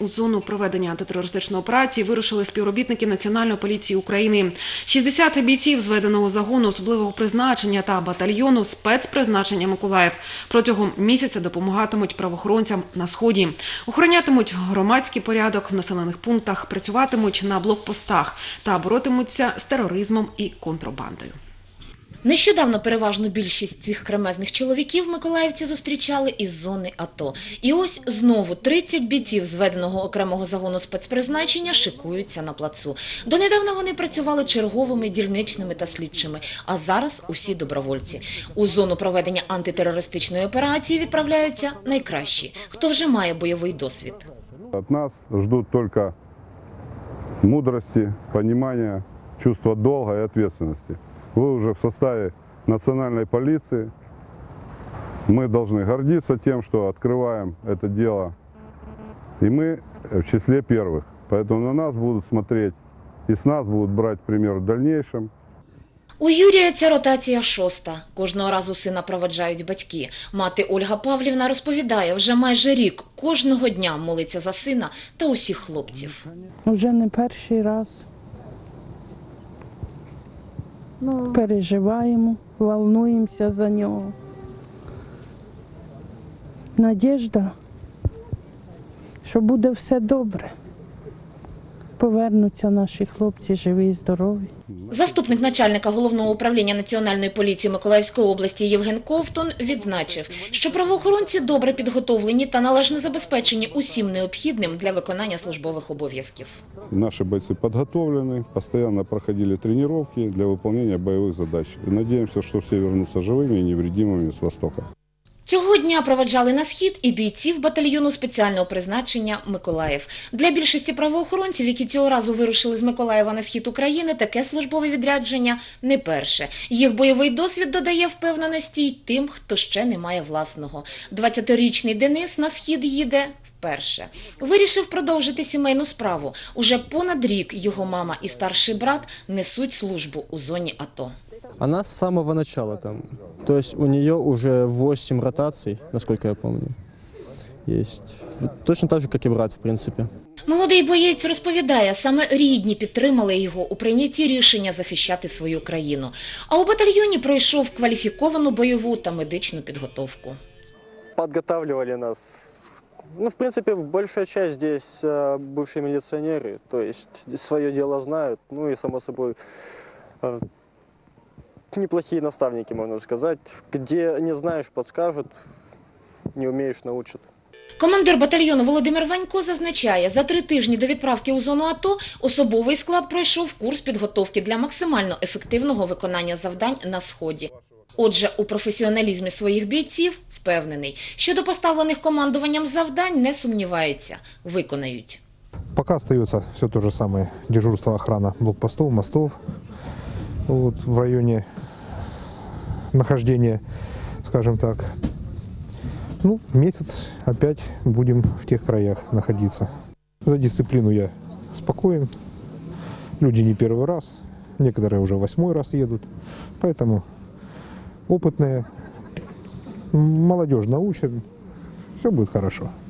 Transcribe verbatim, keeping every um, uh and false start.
у зону проведення антитерористичної операції вирушили співробітники Національної поліції України. шістдесят бійців зведеного загону особливого призначення та батальйону спецпризначення «Миколаїв» протягом місяця допомагатимуть правоохоронцям на Сході. Охоронятимуть громадський порядок в населених пунктах, працюватимуть на блокпостах та боротимуться з тероризмом і контрабандою. Нещодавно переважну більшість цих кремезних чоловіків миколаївці зустрічали із зони АТО. І ось знову тридцять бійців зведеного окремого загону спецпризначення шикуються на плацу. Донедавна вони працювали черговими, дільничними та слідчими, а зараз усі добровольці. У зону проведення антитерористичної операції відправляються найкращі, хто вже має бойовий досвід. От нас ждуть тільки мудрості, розуміння, чувства долга і відповідальності. Вы уже в составе национальной полиции. Мы должны гордиться тем, что открываем это дело. И мы в числе первых. Поэтому на нас будут смотреть и с нас будут брать пример в дальнейшем. У Юрія ця ротація шоста. Кожного разу сина проводжають батьки. Мати Ольга Павлівна розповідає, вже майже рік кожного дня молиться за сина та усіх хлопців. Вже не перший раз. Ну, переживаємо, волнуємося за нього. Надіжда, що буде все добре. Повернуться наші хлопці живі і здорові. Заступник начальника Головного управління Національної поліції Миколаївської області Євген Ковтун відзначив, що правоохоронці добре підготовлені та належно забезпечені усім необхідним для виконання службових обов'язків. Наші бойці підготовлені, постійно проходили тренування для виконання бойових задач. І сподіваємося, що всі повернуться живими і невредимими з Востока. Цього дня проведжали на Схід і бійців батальйону спеціального призначення «Миколаїв». Для більшості правоохоронців, які цього разу вирушили з Миколаєва на схід України, таке службове відрядження не перше. Їх бойовий досвід додає впевненості й тим, хто ще не має власного. двадцятирічний Денис на Схід їде вперше. Вирішив продовжити сімейну справу. Уже понад рік його мама і старший брат несуть службу у зоні АТО. Она с самого начала там, то есть у нее уже восемь ротаций, насколько я помню, есть. Точно так же, как и брат, в принципе. Молодий боєць розповідає, саме рідні підтримали його у прийнятті рішення захищати свою країну. А у батальйоні пройшов кваліфіковану бойову та медичну підготовку. Подготавливали нас, ну, в принципе, большая часть здесь бывшие милиционеры, то есть свое дело знают, ну и, само собой, неплохие наставники, можно сказать. Где не знаешь, подскажут, не умеешь, научат. Командир батальйону Володимир Ванько зазначає, за три тижні до відправки у зону АТО особовий склад пройшов курс підготовки для максимально ефективного виконання завдань на Сході. Отже, у професіоналізмі своїх бійців впевнений, що до поставлених командуванням завдань не сумнівається – виконають. Пока остается все то же самое. Дежурство, охрана блокпостов, мостов. Вот, в районе нахождения, скажем так, ну, месяц опять будем в тех краях находиться. За дисциплину я спокоен. Люди не первый раз, некоторые уже восьмой раз едут. Поэтому опытные, молодежь научим, все будет хорошо.